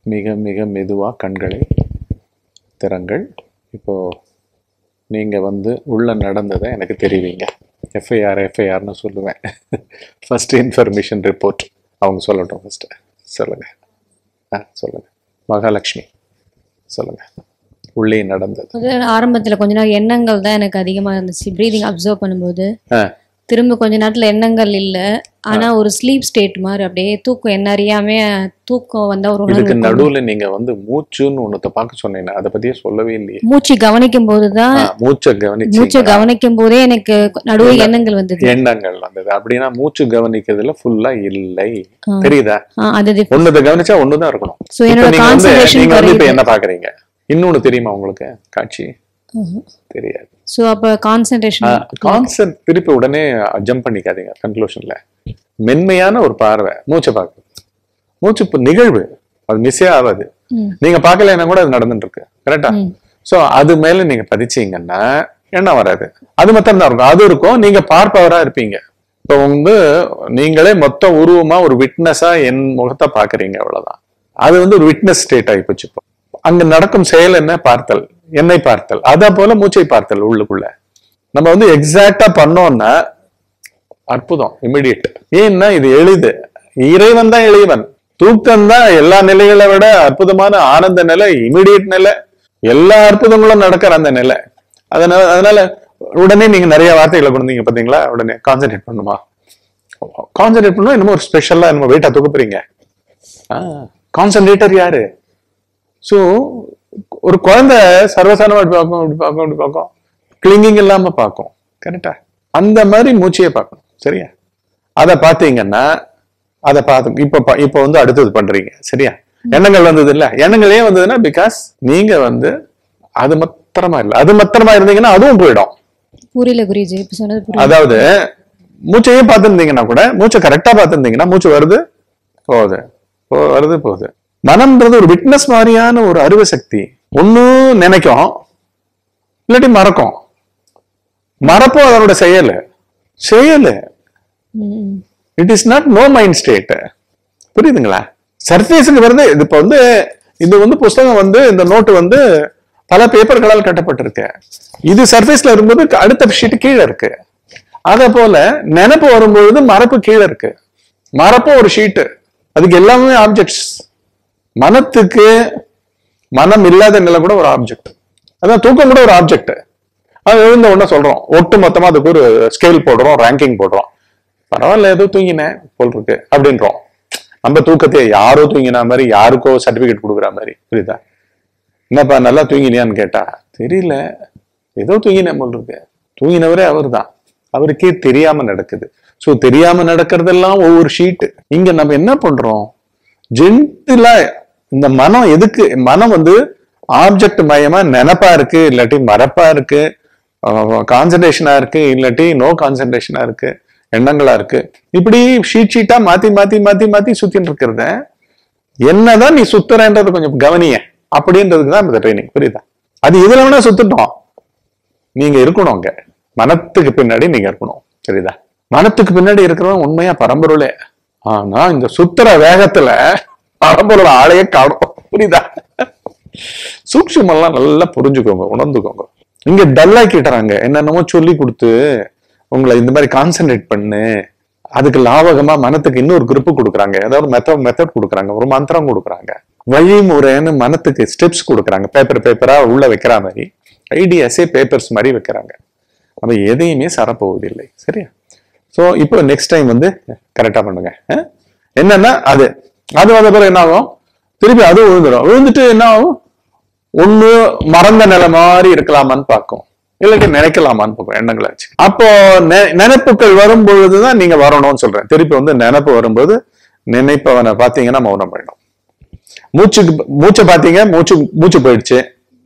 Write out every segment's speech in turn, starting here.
மிக மிக மெதுவாக கண்களை திறங்கள். இப்போ நீங்கள் உள்ள நடந்ததை எனக்கு தெரிவிங்க. எஃப்ஐஆர்னு சொல்லுவேன். ஃபர்ஸ்ட் இன்ஃபர்மேஷன் ரிப்போர்ட் அவங்க சொல்லட்டும். ஃபர்ஸ்ட்டு சொல்லுங்கள். சொல்லுங்கள் மகாலட்சுமி, சொல்லுங்கள். உள்ளே நடந்தது ஆரம்பத்தில் கொஞ்ச நாள் எண்ணங்கள் தான் எனக்கு அதிகமாக இருந்துச்சு. ப்ரீதிங் அப்சர்வ் பண்ணும்போது திரும்ப கொஞ்ச நேரத்துல எண்ணங்கள் இல்லை, ஆனா ஒரு ஸ்லீப் ஸ்டேட் மாதிரி அப்படியே தூக்கம் என்ன அறியாம தூக்கம் வந்தா ஒரு இதுக்கு நடுவுல நீங்க மூச்சுன்னு ஒன்னத்தை பார்க்க சொன்னீங்க, அதை பத்தியே சொல்லவே இல்லையே. மூச்சு கவனிக்கும் போதுதான் மூச்சை கவனிக்கும் போதே எனக்கு நடுவில் எண்ணங்கள் வந்தது. அப்படின்னா மூச்சு கவனிக்கிறதுல ஃபுல்லா இல்லை, தெரியுதா? ஒன்னதை கவனிச்சா ஒண்ணுதான் இருக்கணும். இப்ப என்ன பாக்குறீங்க? இன்னொன்னு தெரியுமா உங்களுக்கு? காட்சி தெரியாது. சோ அப்ப கான்சென்ட்ரேஷன் திருப்பி உடனே ஜம்ப் பண்ணிக்காதீங்க கன்க்ளூஷன்ல. மென்மையான ஒரு பார்வை, மூச்சை பார்க்க. மூச்சு நிகழ்வு, அது மிஸ்ஸே ஆகாது. நீங்க பார்க்கலன்னா கூட அது நடந்துட்டு இருக்கு, கரெக்டா? சோ அது மேல நீங்க பதிச்சீங்கன்னா எண்ணம் வராது. அது மட்டும் தான் இருக்கும், அது இருக்கும். நீங்க பார்ப்பவரா இருப்பீங்க. இப்போ நீங்களே மொத்த உருவமா ஒரு விட்னஸா என் முகத்தை பாக்குறீங்க, அவ்வளவுதான். அது ஒரு விட்னஸ் ஸ்டேட் ஆகி போச்சு. இப்போ அங்க நடக்கும் செயல் என்ன? பார்த்தல், என்னை பார்த்தல். அதே போல மூச்சை பார்த்தல். உள்ளுக்குள்ள நம்ம எக்ஸாக்டா பண்ணோம்னா அற்புதம், இமிடியேட். ஏன்னா இது எளிது. இறைவன் தான் எளியவன். தூக்கம் தான் எல்லா நிலைகளை விட அற்புதமான ஆனந்த நிலை, இமிடியேட் நிலை, எல்லா அற்புதங்களும் நடக்கிற அந்த நிலை. அதனால உடனே நீங்க நிறைய வார்த்தைகளை கொடுத்தீங்க பாத்தீங்களா? உடனே கான்சென்ட்ரேட் பண்ணுமா? கான்சென்ட்ரேட் பண்ணும் என்னமோ ஒரு ஸ்பெஷலா என்னமோ வெயிட்டா தூக்கப்படுறீங்க. கான்சென்ட்ரேட்டர் யாரு? சோ ஒரு குழந்தை சர்வசாதாரணமா அப்படி பார்க்கும், கிளிங்கிங் இல்லாம பார்க்கும், கரெக்டா? அந்த மாதிரி மூச்சையே பார்க்கணும், சரியா? அதை பார்த்தீங்கன்னா அதை பார்த்து இப்ப அடுத்தது பண்றீங்க, சரியா? எண்ணங்கள் வந்தது இல்ல, எண்ணங்கள் ஏன் வந்ததுன்னா பிகாஸ் நீங்க அது மாத்திரமா இல்ல, அது மாத்திரமா இருந்தீங்கன்னா அதுவும் போயிடும். புரியல குருஜி இப்ப சொன்னது. அதாவது மூச்சையே பார்த்துருந்தீங்கன்னா கூட, மூச்சை கரெக்டா பார்த்துருந்தீங்கன்னா மூச்சு வருது போகுது, வருது போகுது. மனம்ன்றது ஒரு விட்னஸ் மாதிரியான ஒரு அறுவை சக்தி. ஒன்னும் நினைக்கும், இல்லாட்டி மறக்கும். மறப்போ அதனோட செயல். It is not no mind state. புரியுதுங்களா? சர்ஃபேஸுக்கு வருது. இப்ப இது புஸ்தகம் இந்த நோட்டு பல பேப்பர்களால் கட்டப்பட்டிருக்கு. இது சர்ஃபேஸ்ல இருக்கும்போது அடுத்த ஷீட் கீழே இருக்கு. அதே போல நினைப்பு வரும்பொழுது மறப்பு கீழே இருக்கு. மறப்பு ஒரு ஷீட்டு, அதுக்கு எல்லாமே ஆப்ஜெக்ட்ஸ். மனத்துக்கு மனம் இல்லாத நிலை கூட ஒரு ஆப்ஜெக்ட். அதான் தூக்கம் கூட ஒரு ஆப்ஜெக்ட். அது எழுந்த உடனே சொல்றோம், ஒட்டு மொத்தமா அதுக்கு ஒரு ஸ்கேல் போடுறோம், ரேங்கிங் போடுறோம். பரவாயில்ல, ஏதோ தூங்கினேன் போல் இருக்கு அப்படின்றோம். நம்ம தூக்கத்தையே யாரோ தூங்கினா மாதிரி, யாருக்கோ சர்டிபிகேட் கொடுக்குற மாதிரி. புரியுதா? என்னப்பா நல்லா தூங்கினியான்னு கேட்டா, தெரியல, ஏதோ தூங்கினேன் போல் இருக்கு. தூங்கினவரே அவர் தான், அவருக்கே தெரியாம நடக்குது. சோ தெரியாம நடக்கிறதெல்லாம் ஒவ்வொரு ஷீட்டு. இங்க நம்ம என்ன பண்றோம்? ஜென்டிலா இந்த மனம் எதுக்கு? மனம் ஆப்ஜெக்ட் மயமா நினைப்பா இருக்கு, இல்லாட்டி மறப்பா இருக்கு, கான்சன்ட்ரேஷனா இருக்கு, இல்லாட்டி நோ கான்சன்ட்ரேஷனா இருக்கு, எண்ணங்களா இருக்கு. இப்படி ஷீட்டா மாத்தி மாத்தி மாத்தி மாத்தி சுத்தின்னு இருக்கிறத என்னதான் நீ சுத்துறன்றது கொஞ்சம் கவனிய அப்படின்றதுக்கு தான் இந்த ட்ரைனிங். புரியுதா? அது இதுல வேணா சுத்துட்டோம், நீங்க இருக்கணும் அங்க. மனத்துக்கு பின்னாடி நீங்க இருக்கணும், சரிதா? மனத்துக்கு பின்னாடி இருக்கிறவன் உண்மையா பரம்பொருளே. ஆனா இந்த சுத்துற வேகத்துல பரம்பொருளோட ஆளையே காணும். புரியுதா? சூக்ஷ்மெல்லாம் நல்லா புரிஞ்சுக்கோங்க, உணர்ந்துக்கோங்க. இங்க டல்லாக்கிட்டுறாங்க, என்னென்னமோ சொல்லி கொடுத்து உங்களை இந்த மாதிரி கான்சென்ட்ரேட் பண்ணு. அதுக்கு லாபகமா மனத்துக்கு இன்னொரு குரூப் கொடுக்குறாங்க, ஏதாவது மெத்தட் கொடுக்குறாங்க, ஒரு மந்திரம் கொடுக்குறாங்க, வழிமுறைன்னு மனத்துக்கு ஸ்டெப்ஸ் கொடுக்குறாங்க. பேப்பரா உள்ள வைக்கிற மாதிரி, ஐடியாஸே பேப்பர்ஸ் மாதிரி வைக்கிறாங்க. நம்ம எதையுமே சரப்போவதில்லை, சரியா? சோ இப்போ நெக்ஸ்ட் டைம் கரெக்டா பண்ணுங்க. என்னன்னா அது வந்த பிறகு என்ன ஆகும்? திருப்பி அது விழுந்துடும். விழுந்துட்டு என்ன ஆகும்? ஒண்ணு மறந்த நிலை மாதிரி இருக்கலாமான்னு பார்க்கும், இல்லாட்டி நினைக்கலாமான்னு பார்க்கும் எண்ணங்களை வச்சு. அப்போ நினைப்புகள் வரும் பொழுதுதான் நீங்க வரணும்னு சொல்றேன். திருப்பி நினைப்பு வரும்போது நினைப்பவனை பார்த்தீங்கன்னா மௌனம் பண்ணிடும். மூச்சை பார்த்தீங்க, மூச்சு போயிடுச்சு,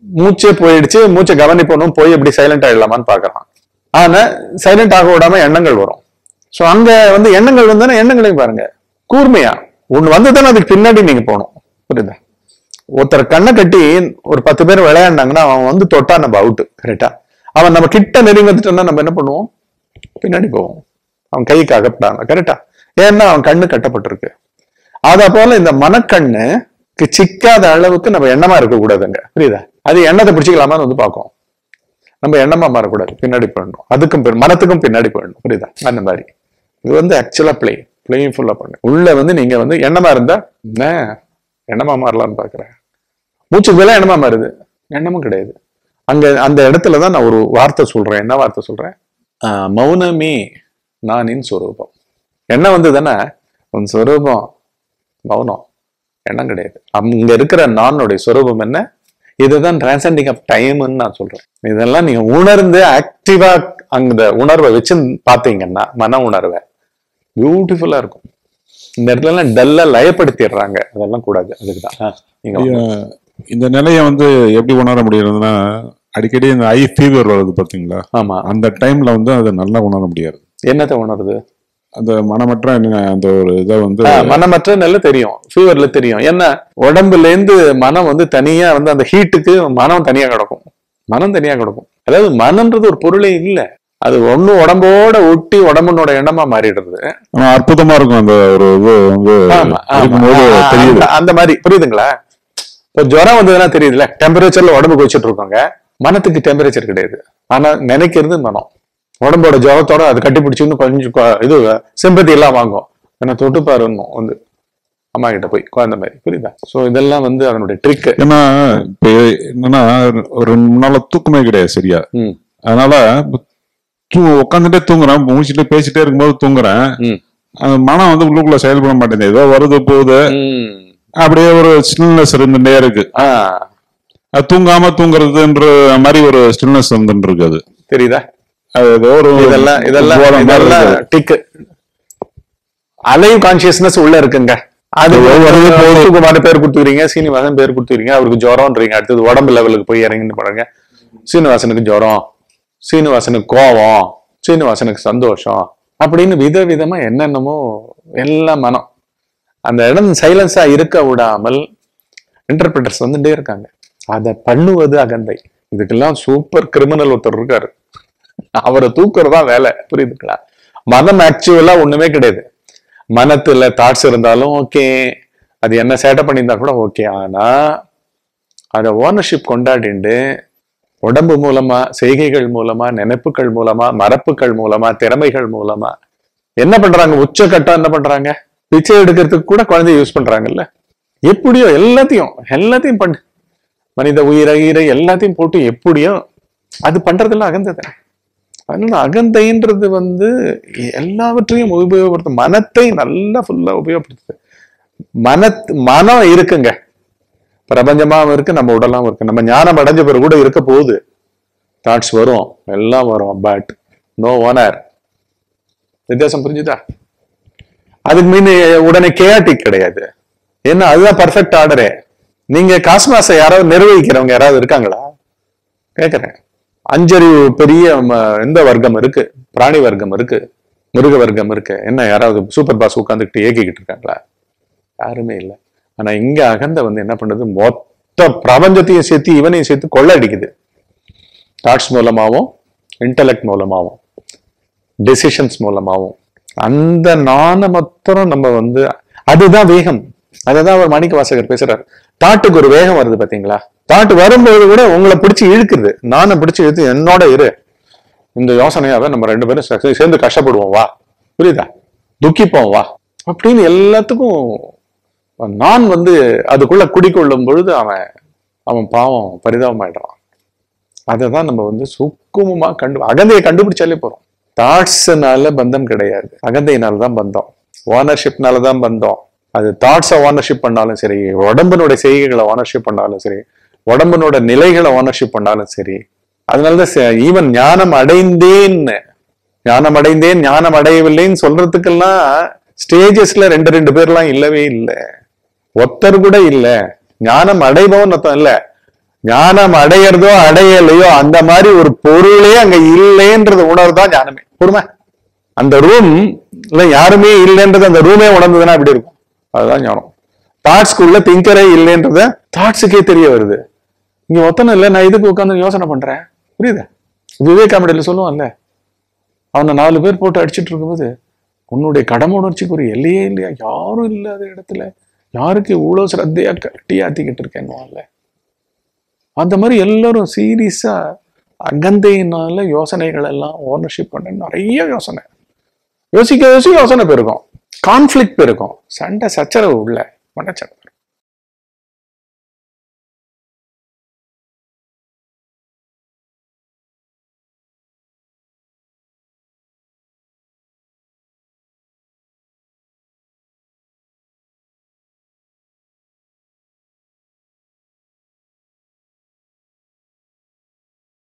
மூச்சை கவனிப்பணும், போய் எப்படி சைலண்ட் ஆயிடலாமான்னு பாக்குறான். ஆனா சைலண்ட் ஆக விடாம எண்ணங்கள் வரும். சோ அங்க எண்ணங்கள் வந்தா எண்ணங்களையும் பாருங்க கூர்மையா. ஒண்ணு வந்ததுன்னா அதுக்கு பின்னாடி நீங்க போகணும், புரியுதா? ஒருத்தர் கண்ணை கட்டி ஒரு 10 பேர் விளையாண்டாங்கன்னா அவன் தொட்டா நம்ம அவுட்டு, கரெக்டா? அவன் நம்ம கிட்ட நெருங்கி வந்துட்டோம்னா நம்ம என்ன பண்ணுவோம்? பின்னாடி போவோம். அவன் கைக்கு அகப்படாம, கரெக்டா? ஏன்னா அவன் கண்ணு கட்டப்பட்டிருக்கு. அத போல இந்த மனக்கண்ணு சிக்காத அளவுக்கு நம்ம எண்ணமா இருக்கக்கூடாதுங்க, புரியுதா? அது எண்ணத்தை பிடிச்சிக்கலாமான்னு வந்து பார்க்கும். நம்ம எண்ணமா மாறக்கூடாது, பின்னாடி போயிடணும், அதுக்கும் மனத்துக்கும் பின்னாடி போயிடணும், புரியுதா? அந்த மாதிரி இது வந்து ஆக்சுவலா பிளேயிங்ஃபுல்லா பண்ணு. உள்ள வந்து நீங்க வந்து எண்ணமா இருந்தா என்ன எண்ணமா மாறலாம்னு பாக்குறேன். மூச்சுக்கு மேல எண்ணமா மாறுது, எண்ணமும் கிடையாது. அங்க அந்த இடத்துலதான் நான் ஒரு வார்த்தை சொல்றேன். என்ன வார்த்தை சொல்றேன்? மௌனமே நானின் சொரூபம். எண்ணம் வந்து தானே உன் சொரூபம், மௌனம், எண்ணம் கிடையாது. அங்க இருக்கிற நானுடைய சொரூபம் என்ன? இதுதான் டிரான்செண்டிங் ஆஃப் டைம்னு நான் சொல்றேன். இதெல்லாம் நீங்க உணர்ந்து ஆக்டிவா அந்த உணர்வை வச்சு பாத்தீங்கன்னா, மன உணர்வை பியூட்டிஃபுல்லா இருக்கும். இந்த இடத்துல எல்லாம் டல்லா லயப்படுத்திடுறாங்க, அதெல்லாம் கூடாது. அதுக்குதான் இந்த நிலையை வந்து எப்படி உணர முடியறதுன்னா, அடிக்கடி இந்த ஐ ஃபீவர் வருது பாத்தீங்களா? ஆமா, அந்த டைம்ல வந்து அதை நல்லா உணர முடியாது. என்னத்தை உணருது? அந்த மனமற்ற அந்த ஒரு இதை வந்து மனமற்ற நல்ல தெரியும், ஃபீவர்ல தெரியும். ஏன்னா உடம்புல இருந்து மனம் வந்து தனியா வந்து அந்த ஹீட்டுக்கு மனம் தனியா கிடக்கும், மனம் தனியா கிடக்கும். அதாவது மனம்ன்றது ஒரு பொருளே இல்லை, அது ஒண்ணு உடம்போட ஒட்டி உடம்புனோட எண்ணமா மாறிடுறது. அற்புதமா இருக்கும் அந்த ஒரு இது வந்து அந்த மாதிரி, புரியுதுங்களா? இப்போ ஜுரம் வந்ததுன்னா தெரியுதுல்ல, டெம்பரேச்சர்ல உடம்புக்கு வச்சுட்டு இருக்கோங்க, மனத்துக்கு டெம்பரேச்சர் கிடையாது. ஆனா நினைக்கிறது மனம். உடம்போட ஜுரத்தோட அது கட்டி பிடிச்சுன்னு கொஞ்சம் இது சிம்பத்தி எல்லாம் வாங்கும். ஏன்னா தொட்டு பாருன்னு வந்து அம்மா கிட்ட போய் குழந்தை மாதிரி, புரியுதா? சோ இதெல்லாம் வந்து அதனுடைய ட்ரிக். ஏன்னா இப்ப என்னன்னா ஒரு 2 நாளா தூக்கமே கிடையாது சரியா. அதனால உட்காந்துட்டே தூங்குறேன், முடிச்சுட்டு பேசிட்டே இருக்கும்போது தூங்குறேன். அந்த மனம் வந்து உள்ளுக்குள்ள செயல்பட மாட்டேங்குது, ஏதோ வருது போகுது, அப்படியே ஒரு ஸ்டில்னஸ் இருந்துட்டே இருக்கு. அது தூங்காம தூங்குறதுன்ற மாதிரி ஒரு ஸ்டில்னஸ் வந்துட்டு இருக்கு. அது தெரியுதா? இதெல்லாம் அலைவ் கான்சியஸ்னஸ் உள்ள இருக்குங்க. அது ஒவ்வொரு பேர் கொடுத்துக்கிறீங்க, சீனிவாசன் பேர் கொடுத்துக்கிறீங்க, அவருக்கு ஜுரம்ன்றீங்க. அடுத்தது உடம்பு லெவலுக்கு போய் இறங்கின்னு பாருங்க. சீனிவாசனுக்கு ஜுரம், சீனிவாசனுக்கு கோபம், சீனிவாசனுக்கு சந்தோஷம், அப்படின்னு விதவிதமா என்னென்னமோ எல்லாம் மனம். அந்த இடம் சைலன்ஸா இருக்க விடாமல் இன்டர்பிரட்டர்ஸ் வந்துட்டே இருக்காங்க. அதை பண்ணுவது அகந்தை. இதுக்கெல்லாம் சூப்பர் கிரிமினல் ஒருத்தர் இருக்காரு, அவரை தூக்குறதா வேலை, புரியுதுங்களா? மனம் ஆக்சுவலா ஒண்ணுமே கிடையாது. மனத்துல தாட்ஸ் இருந்தாலும் ஓகே, அது என்ன சேட்டை பண்ணியிருந்தா கூட ஓகே. ஆனா அதை ஓனர்ஷிப் கொண்டாடிண்டு உடம்பு மூலமா, செய்கைகள் மூலமா, நினைப்புகள் மூலமா, மரப்புகள் மூலமா, திறமைகள் மூலமா என்ன பண்றாங்க? உச்சக்கட்டம் என்ன பண்றாங்க? பிச்சை எடுக்கிறதுக்கு கூட குழந்தைய யூஸ் பண்றாங்கல்ல. எப்படியோ எல்லாத்தையும் பண்ணு, மனித உயிரை எல்லாத்தையும் போட்டு எப்படியோ அது பண்றதுல அகந்தை தானே. அதனால அகந்தைன்றது வந்து எல்லாவற்றையும் உபயோகப்படுத்தும். மனத்தை நல்லா ஃபுல்லா உபயோகப்படுத்துது. மனம் இருக்குங்க, பிரபஞ்சமாவும் இருக்கு, நம்ம உடலாவும் இருக்கு. நம்ம ஞானம் அடைஞ்ச பிறகு கூட இருக்க போகுது, தாட்ஸ் வரும், எல்லாம் வரும், பட் நோ ஓனர். வித்தியாசம் புரிஞ்சுதா? அதுக்கு மீன் உடனே கேட்டிக் கிடையாது. ஏன்னா அதுதான் பர்ஃபெக்ட் ஆர்டரே. நீங்க காஸ்மாஸை யாராவது நிர்வகிக்கிறவங்க யாராவது இருக்காங்களா கேக்குறேன். 5 அறிவு பெரிய எந்த வர்க்கம் இருக்கு? பிராணி வர்க்கம் இருக்கு, மிருக வர்க்கம் இருக்கு. என்ன யாராவது சூப்பர் பாஸ் உட்காந்துக்கிட்டு இயக்கிக்கிட்டு இருக்காங்களா? யாருமே இல்லை. ஆனா இங்க அகந்த வந்து என்ன பண்ணுது? மொத்த பிரபஞ்சத்தையும் சேர்த்து இவனையும் சேர்த்து கொள்ள அடிக்குது. தாட்ஸ் மூலமாவும், இன்டலெக்ட் மூலமாவும், டெசிஷன்ஸ் மூலமாவும். அந்த நான மாத்திரம் நம்ம வந்து அதுதான் வேகம். அததான் அவர் மாணிக்க வாசகர் பேசுறாரு. தாட்டுக்கு ஒரு வேகம் வருது பாத்தீங்களா? தாட்டு வரும்போது கூட உங்களை பிடிச்சி இழுக்குது, நானை பிடிச்சி இழுத்து என்னோட இரு, இந்த யோசனையாவே நம்ம 2 பேரும் சேர்ந்து கஷ்டப்படுவோம் வா, புரியுதா? துக்கிப்போம் வா அப்படின்னு எல்லாத்துக்கும் நான் வந்து அதுக்குள்ள குடிக்கொள்ளும் பொழுது அவன் பாவம் பரிதாபமாயிடுறான். அதைதான் நம்ம வந்து சுக்குமமா அகந்தையை கண்டுபிடிச்சாலே போறோம். தாட்ஸ்னால பந்தம் கிடையாது, அகந்தையினால்தான் பந்தம், ஓனர்ஷிப்னாலதான் பந்தம். அது தாட்ஸை ஓனர்ஷிப் பண்ணாலும் சரி, உடம்புனுடைய செய்கைகளை ஓனர்ஷிப் பண்ணாலும் சரி, உடம்புனோட நிலைகளை ஓனர்ஷிப் பண்ணாலும் சரி. அதனாலதான் ஈவன் ஞானம் அடைந்தேன் ஞானம் அடையவில்லைன்னு சொல்றதுக்கெல்லாம் ஸ்டேஜஸ்ல 2 பேர்லாம் இல்லவே இல்லை, ஒருத்தர் கூட இல்ல. ஞானம் அடைபவன் அர்த்தம் இல்ல, ஞானம் அடையறதோ அடையலையோ அந்த மாதிரி ஒரு பொருளே அங்க இல்லைன்றது உணர்வுதான் ஞானமே. பொறுமை. அந்த ரூம்ல யாருமே இல்லைன்றது அந்த ரூமே உணர்ந்ததுன்னா அப்படி இருக்கும், அதுதான் ஞானம். தாட்ஸ்குள்ள திங்கரே இல்லைன்றத தாட்ஸுக்கே தெரிய வருது. இங்க ஒத்தனை இல்லை, நான் இதுக்கு உட்காந்து யோசனை பண்றேன், புரியுதா? விவேகாமடையில சொல்லுவான்ல, அவனை 4 பேர் போட்டு அடிச்சுட்டு இருக்கும்போது உன்னுடைய கடமை உணர்ச்சிக்கு ஒரு எல்லையே இல்லையா? யாரும் இல்லாத இடத்துல யாருக்கு இவ்வளவு ஸ்ரத்தையா டீ ஆத்திக்கிட்டு இருக்கேன்னுவாங்கல்ல, அந்த மாதிரி எல்லாரும் சீரியஸா அகந்தையினால யோசனைகள் எல்லாம் ஓனர்ஷிப் பண்ண நிறைய யோசிக்க யோசனை பெருகும், கான்ஃபிளிக்ட் பெருகும், சண்டை சச்சரவு உள்ள மனச்சண்டை.